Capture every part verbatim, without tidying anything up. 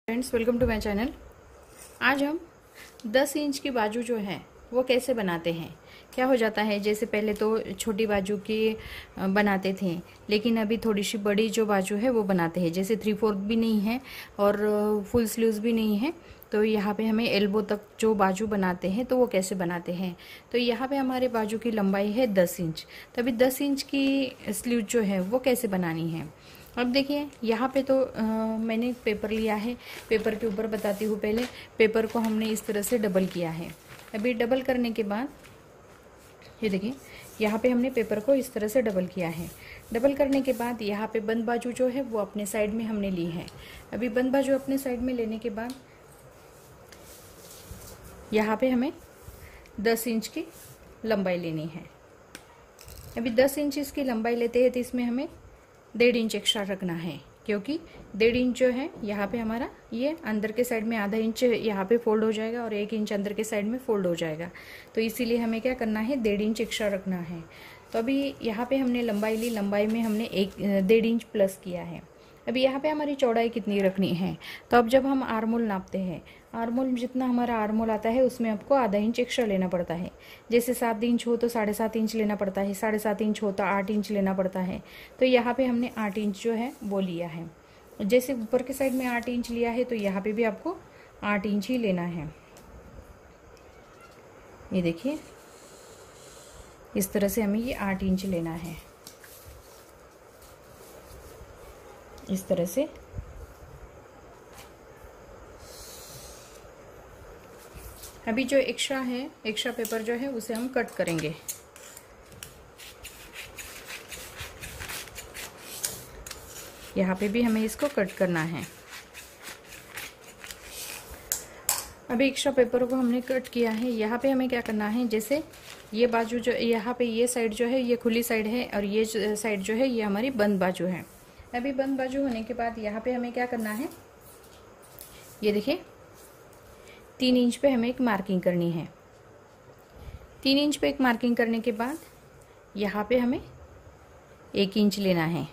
Friends, welcome to my channel. आज हम दस इंच की बाजू जो है वो कैसे बनाते हैं। क्या हो जाता है, जैसे पहले तो छोटी बाजू की बनाते थे, लेकिन अभी थोड़ी सी बड़ी जो बाजू है वो बनाते हैं। जैसे थ्री फोर्थ भी नहीं है और फुल स्लीव्स भी नहीं है, तो यहाँ पे हमें एल्बो तक जो बाजू बनाते हैं तो वो कैसे बनाते हैं। तो यहाँ पे हमारे बाजू की लंबाई है दस इंच, तभी दस इंच की स्लीव जो है वो कैसे बनानी है। अब देखिए यहाँ पे तो आ, मैंने पेपर लिया है। पेपर के ऊपर बताती हूँ, पहले पेपर को हमने इस तरह से डबल किया है। अभी डबल करने के बाद ये देखिए यहाँ पे हमने पेपर को इस तरह से डबल किया है। डबल करने के बाद यहाँ पे बंद बाजू जो है वो अपने साइड में हमने ली है। अभी बंद बाजू अपने साइड में लेने के बाद यहाँ पे हमें दस इंच की लंबाई लेनी है। अभी दस इंच इसकी लंबाई लेते हैं तो इसमें हमें डेढ़ इंच एक्स्ट्रा रखना है, क्योंकि डेढ़ इंच जो है यहाँ पे हमारा ये अंदर के साइड में आधा इंच यहाँ पे फोल्ड हो जाएगा और एक इंच अंदर के साइड में फोल्ड हो जाएगा। तो इसीलिए हमें क्या करना है, डेढ़ इंच एक्स्ट्रा रखना है। तो अभी यहाँ पे हमने लंबाई ली, लंबाई में हमने एक डेढ़ इंच प्लस किया है। अभी यहाँ पे हमारी चौड़ाई कितनी रखनी है, तो अब जब हम आर्मोल नापते हैं, आर्मोल जितना हमारा आर्मोल आता है उसमें आपको आधा इंच एक्स्ट्रा लेना पड़ता है। जैसे सात इंच हो तो साढ़े सात इंच लेना पड़ता है, साढ़े सात इंच हो तो आठ इंच लेना पड़ता है। तो यहाँ पे हमने आठ इंच जो है वो लिया है। जैसे ऊपर के साइड में आठ इंच लिया है तो यहाँ पे भी आपको आठ इंच ही लेना है। ये देखिए इस तरह से हमें ये आठ इंच लेना है, इस तरह से। अभी जो एक्स्ट्रा है, एक्स्ट्रा पेपर जो है उसे हम कट करेंगे। यहाँ पे भी हमें इसको कट करना है। अभी एक्स्ट्रा पेपर को हमने कट किया है। यहाँ पे हमें क्या करना है, जैसे ये बाजू जो यहाँ पे ये साइड जो है ये खुली साइड है और ये साइड जो है ये हमारी बंद बाजू है। अभी बंद बाजू होने के बाद यहाँ पे हमें क्या करना है, ये देखिए तीन इंच पे हमें एक मार्किंग करनी है। तीन इंच पे एक मार्किंग करने के बाद यहाँ पे हमें एक इंच लेना है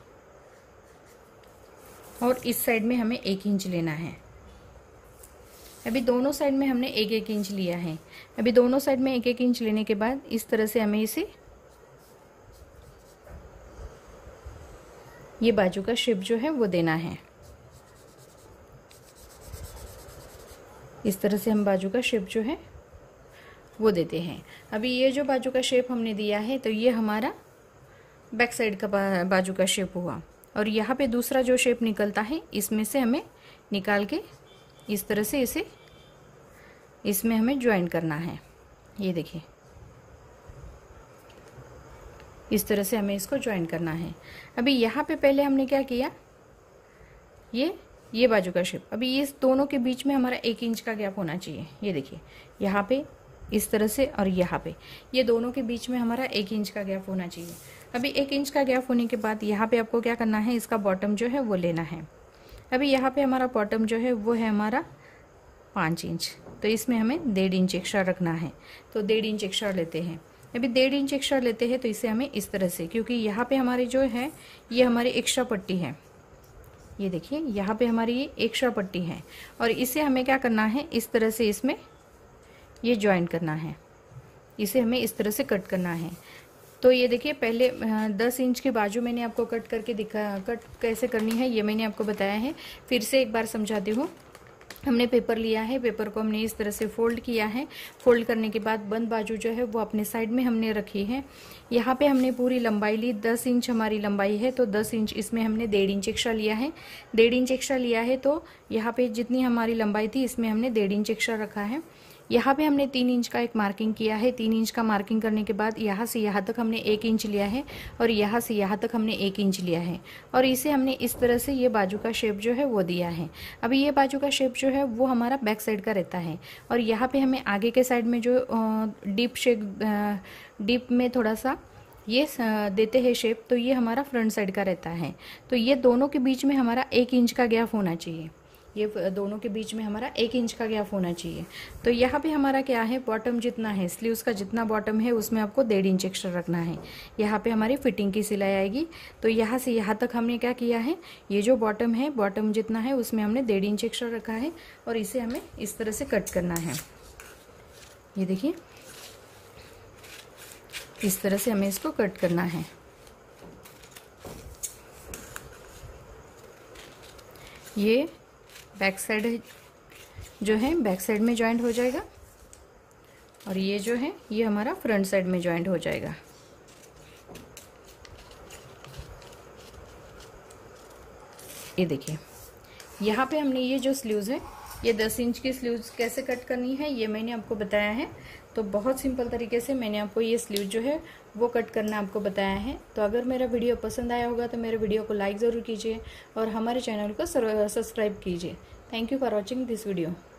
और इस साइड में हमें एक इंच लेना है। अभी दोनों साइड में हमने एक एक इंच लिया है। अभी दोनों साइड में एक एक इंच लेने के बाद इस तरह से हमें इसे ये बाजू का शेप जो है वो देना है। इस तरह से हम बाजू का शेप जो है वो देते हैं। अभी ये जो बाजू का शेप हमने दिया है तो ये हमारा बैक साइड का बाजू का शेप हुआ। और यहाँ पे दूसरा जो शेप निकलता है इसमें से हमें निकाल के इस तरह से इसे इसमें हमें ज्वाइन करना है। ये देखिए इस तरह से हमें इसको ज्वाइन करना है। अभी यहाँ पे पहले हमने क्या किया, ये ये बाजू का शेप, अभी इस दोनों के बीच में हमारा एक इंच का गैप होना चाहिए। ये देखिए यहाँ पे इस तरह से और यहाँ पे ये दोनों के बीच में हमारा एक इंच का गैप होना चाहिए। अभी एक इंच का गैप होने के बाद यहाँ पे आपको क्या करना है, इसका बॉटम जो है वो लेना है। अभी यहाँ पे हमारा बॉटम जो है वो है हमारा पाँच इंच, तो इसमें हमें डेढ़ इंच एक्स्ट्रा रखना है। तो डेढ़ इंच एक्स्ट्रा लेते हैं। अभी डेढ़ इंच एक्स्ट्रा लेते हैं तो इसे हमें इस तरह से, क्योंकि यहाँ पे हमारी जो है ये हमारी एक्स्ट्रा पट्टी है। ये देखिए यहाँ पे हमारी ये एक्स्ट्रा पट्टी है और इसे हमें क्या करना है, इस तरह से इसमें ये ज्वाइन करना है। इसे हमें इस तरह से कट करना है। तो ये देखिए पहले दस इंच की बाजू मैंने आपको कट करके दिखा, कट कैसे करनी है ये मैंने आपको बताया है। फिर से एक बार समझाती हूँ। हमने पेपर लिया है, पेपर को हमने इस तरह से फोल्ड किया है। फोल्ड करने के बाद बंद बाजू जो है वो अपने साइड में हमने रखी है। यहाँ पे हमने पूरी लंबाई ली, दस इंच हमारी लंबाई है तो दस इंच इसमें हमने डेढ़ इंच एक्स्ट्रा लिया है। डेढ़ इंच एक्स्ट्रा लिया है तो यहाँ पे जितनी हमारी लंबाई थी इसमें हमने डेढ़ इंच एक्स्ट्रा रखा है। यहाँ पे हमने तीन इंच का एक मार्किंग किया है। तीन इंच का मार्किंग करने के बाद यहाँ से यहाँ तक हमने एक इंच लिया है और यहाँ से यहाँ तक हमने एक इंच लिया है और इसे हमने इस तरह से ये बाजू का शेप जो है वो दिया है। अभी ये बाजू का शेप जो है वो हमारा बैक साइड का रहता है और यहाँ पे हमें आगे के साइड में जो डीप शेप, डीप में थोड़ा सा ये देते हैं शेप, तो ये हमारा फ्रंट साइड का रहता है। तो ये दोनों के बीच में हमारा एक इंच का गैप होना चाहिए। ये दोनों के बीच में हमारा एक इंच का गैप होना चाहिए। तो यहाँ पे हमारा क्या है, बॉटम जितना है, स्लीव्स का जितना बॉटम है उसमें आपको डेढ़ इंच एक्स्ट्रा रखना है। यहाँ पे हमारी फिटिंग की सिलाई आएगी। तो यहाँ से यहाँ तक हमने क्या किया है, ये जो बॉटम है, बॉटम जितना है उसमें हमने डेढ़ इंच एक्स्ट्रा रखा है और इसे हमें इस तरह से कट करना है। ये देखिए, इस तरह से हमें इसको कट करना है। ये बैक साइड जो है बैक साइड में जॉइंट हो जाएगा और ये जो है ये हमारा फ्रंट साइड में जॉइंट हो जाएगा। ये देखिए, यहाँ पे हमने ये जो स्लीव्स है, ये दस इंच की स्लीव्स कैसे कट करनी है ये मैंने आपको बताया है। तो बहुत सिंपल तरीके से मैंने आपको ये स्लीव जो है वो कट करना आपको बताया है। तो अगर मेरा वीडियो पसंद आया होगा तो मेरे वीडियो को लाइक ज़रूर कीजिए और हमारे चैनल को सब्सक्राइब कीजिए। Thank you for watching this video.